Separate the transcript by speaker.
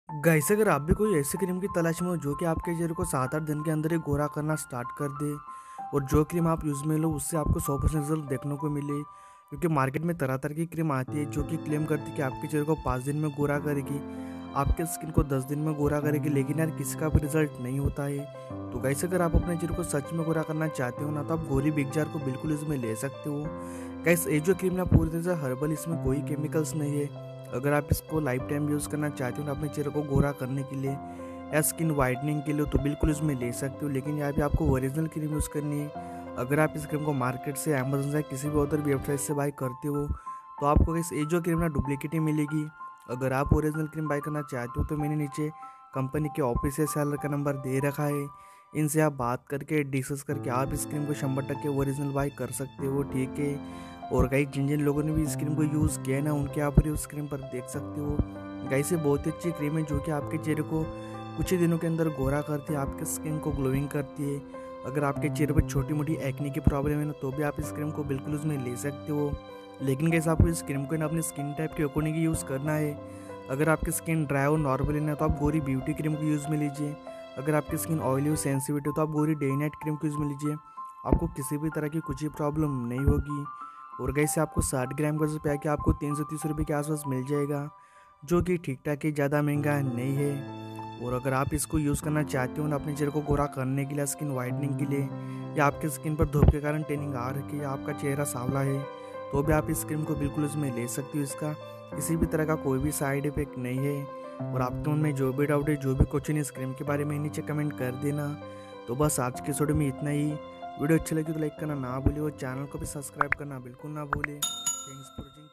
Speaker 1: Guys, अगर आप भी कोई ऐसी क्रीम की तलाश में हो जो कि आपके चेहरे को 7-8 दिन के अंदर ही गोरा करना स्टार्ट कर दे और जो क्रीम आप यूज़ में लो उससे आपको 100% रिजल्ट देखने को मिले, क्योंकि मार्केट में तरह तरह की क्रीम आती है जो कि क्लेम करती है कि आपके चेहरे को 5 दिन में गोरा करेगी, आपके स्किन को 10 दिन में गोरा करेगी, लेकिन यार किसी का भी रिजल्ट नहीं होता है। तो गाइस, अगर आप अपने चेहरे को सच में गोरा करना चाहते हो ना, तो आप गोरी बिग जार को बिल्कुल इसमें ले सकते हो। गाइस, ये जो क्रीम ना पूरी तरह से हर्बल, इसमें कोई केमिकल्स नहीं है। अगर आप इसको लाइफ टाइम यूज़ करना चाहते हो ना अपने चेहरे को गोरा करने के लिए या स्किन वाइटनिंग के लिए, तो बिल्कुल इसमें ले सकते हो, लेकिन यहाँ पे आपको ओरिजिनल क्रीम यूज़ करनी है। अगर आप इस क्रीम को मार्केट से, अमेज़न से, किसी भी अदर वेबसाइट से बाय करते हो तो आपको इस ये जो क्रीम ना डुप्लीकेट ही मिलेगी। अगर आप ओरिजिनल क्रीम बाय करना चाहते हो तो मैंने नीचे कंपनी के ऑफिशियल सेलर का नंबर दे रखा है, इनसे आप बात करके डिस्कस करके आप इस क्रीम को 100% ओरिजिनल बाय कर सकते हो, ठीक है। और गाइस, जिन जिन लोगों ने भी इस क्रीम को यूज़ किया है ना, उनके आप उस क्रीम पर देख सकते हो। गाइस, ये बहुत ही अच्छी क्रीम है जो कि आपके चेहरे को कुछ ही दिनों के अंदर गोरा करती है, आपके स्किन को ग्लोइंग करती है। अगर आपके चेहरे पर छोटी मोटी एक्ने की प्रॉब्लम है ना, तो भी आप इस क्रीम को बिल्कुल उसमें ले सकते हो। लेकिन गाइस, आपको इस क्रीम को ना अपनी स्किन टाइप के अकॉर्डिंग यूज़ करना है। अगर आपकी स्किन ड्राई और नॉर्मल है ना, तो आप गोरी ब्यूटी क्रीम को यूज़ में लीजिए। अगर आपकी स्किन ऑयली और सेंसिटिव तो आप गोरी डे नाइट क्रीम को यूज़ में लीजिए, आपको किसी भी तरह की कुछ ही प्रॉब्लम नहीं होगी। और गाइस, से आपको 60 ग्राम का जो पैक है आपको 330 रुपये के आसपास मिल जाएगा, जो कि ठीक ठाक ही, ज़्यादा महंगा नहीं है। और अगर आप इसको यूज़ करना चाहते हो ना अपने चेहरे को गोरा करने के लिए, स्किन वाइटनिंग के लिए, या आपके स्किन पर धूप के कारण टेनिंग आ रखी है या आपका चेहरा सांवला है, तो भी आप इस क्रीम को बिल्कुल इसमें ले सकते हो। इसका किसी भी तरह का कोई भी साइड इफेक्ट नहीं है। और आपके मन में जो भी डाउट है, जो भी क्वेश्चन इस क्रीम के बारे में, नीचे कमेंट कर देना। तो बस आज के वीडियो में इतना ही। वीडियो अच्छी लगी तो लाइक करना ना भूलिए और चैनल को भी सब्सक्राइब करना बिल्कुल ना भूलिए। Thanks for watching.